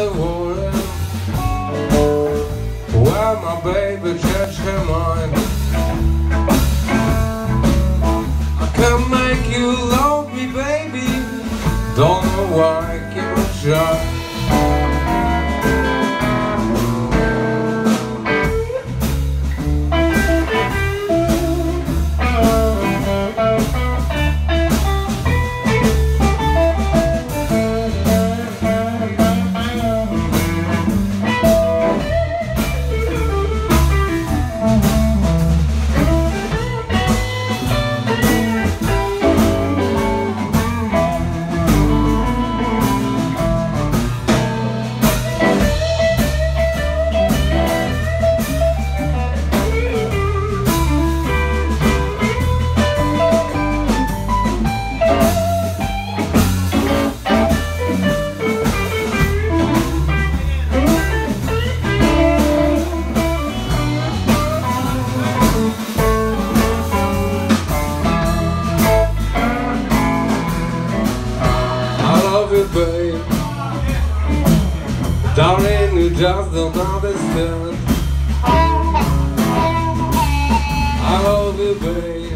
the water, where my baby changed her mind. I can make you love me, baby. Don't know why, give it a shot. Babe, darling, you just don't understand. I love you, babe.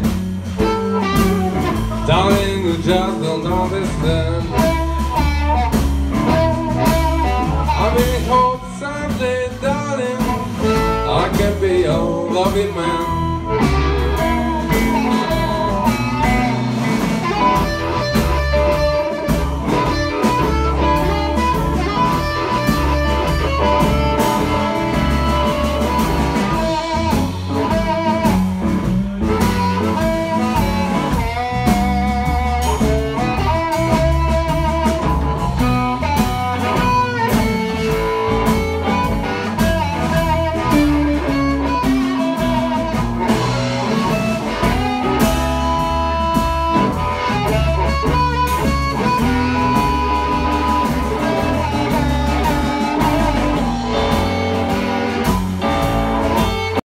Darling, you just don't understand. I really hope someday, darling, I can be your loving man.